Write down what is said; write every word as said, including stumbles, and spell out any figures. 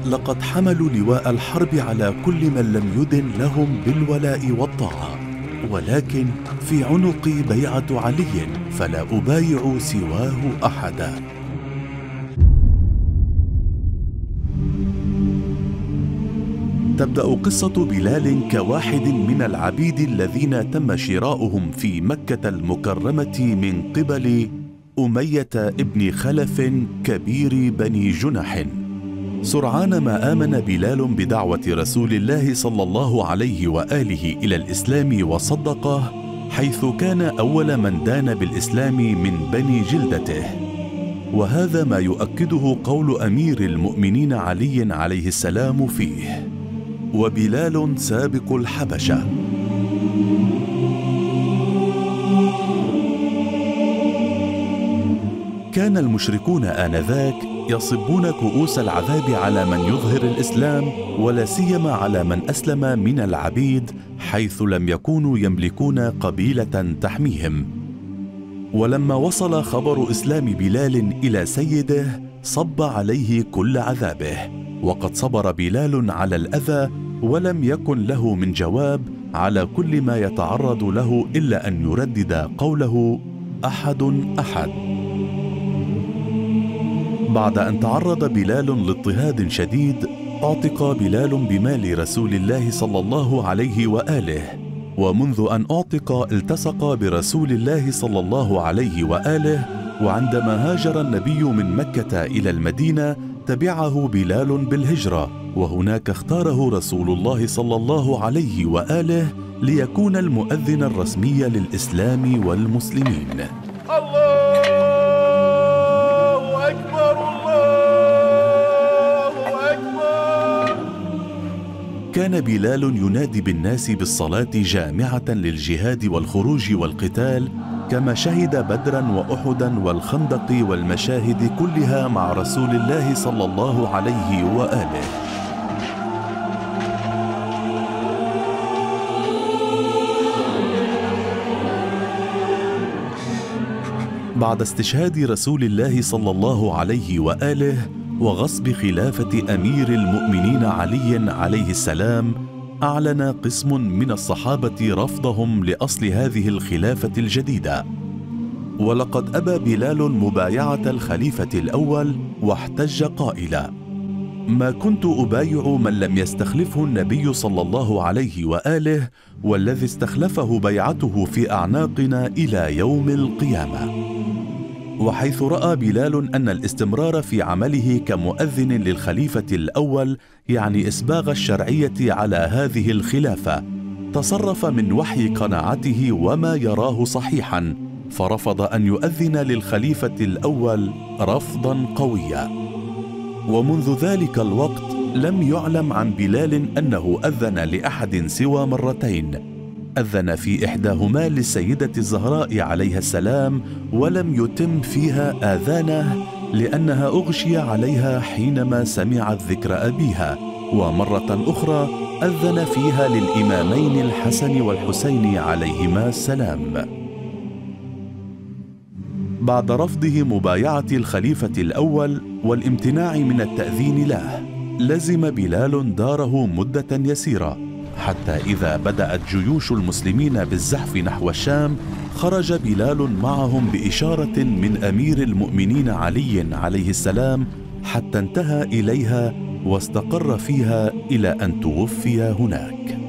لقد حملوا لواء الحرب على كل من لم يدن لهم بالولاء والطاعة، ولكن في عنقي بيعة علي فلا أبايع سواه أحدا. تبدأ قصة بلال كواحد من العبيد الذين تم شراؤهم في مكة المكرمة من قبل أمية ابن خلف كبير بني جنح. سرعان ما آمن بلال بدعوة رسول الله صلى الله عليه وآله إلى الإسلام وصدقه، حيث كان أول من دان بالإسلام من بني جلدته، وهذا ما يؤكده قول أمير المؤمنين علي عليه السلام فيه: وبلال سابق الحبشة. كان المشركون آنذاك يصبون كؤوس العذاب على من يظهر الإسلام، ولا سيما على من أسلم من العبيد، حيث لم يكونوا يملكون قبيلة تحميهم. ولما وصل خبر إسلام بلال إلى سيده صب عليه كل عذابه، وقد صبر بلال على الأذى ولم يكن له من جواب على كل ما يتعرض له إلا أن يردد قوله: أحد أحد. بعد أن تعرض بلال لاضطهاد شديد، أعتق بلال بمال رسول الله صلى الله عليه وآله، ومنذ أن أعتق التصق برسول الله صلى الله عليه وآله، وعندما هاجر النبي من مكة إلى المدينة تبعه بلال بالهجرة، وهناك اختاره رسول الله صلى الله عليه وآله ليكون المؤذن الرسمي للإسلام والمسلمين. الله أكبر، الله أكبر. كان بلال ينادي بالناس بالصلاة جامعة للجهاد والخروج والقتال، كما شهد بدرا وأحدا والخندق والمشاهد كلها مع رسول الله صلى الله عليه وآله. بعد استشهاد رسول الله صلى الله عليه وآله وغصب خلافة أمير المؤمنين علي عليه السلام، أعلن قسم من الصحابة رفضهم لأصل هذه الخلافة الجديدة، ولقد أبى بلال مبايعة الخليفة الأول، واحتج قائلا: ما كنت أبايع من لم يستخلفه النبي صلى الله عليه وآله، والذي استخلفه بيعته في أعناقنا إلى يوم القيامة. وحيث رأى بلال أن الاستمرار في عمله كمؤذن للخليفة الأول يعني إسباغ الشرعية على هذه الخلافة، تصرف من وحي قناعته وما يراه صحيحا، فرفض أن يؤذن للخليفة الأول رفضا قويا. ومنذ ذلك الوقت لم يعلم عن بلال أنه أذن لأحد سوى مرتين، أذن في إحداهما للسيدة الزهراء عليها السلام ولم يتم فيها آذانه لأنها أغشي عليها حينما سمعت ذكر أبيها، ومرة أخرى أذن فيها للإمامين الحسن والحسين عليهما السلام. بعد رفضه مبايعة الخليفة الأول والامتناع من التأذين له، لزم بلال داره مدة يسيرة، حتى إذا بدأت جيوش المسلمين بالزحف نحو الشام خرج بلال معهم بإشارة من أمير المؤمنين علي عليه السلام حتى انتهى إليها واستقر فيها إلى أن توفي هناك.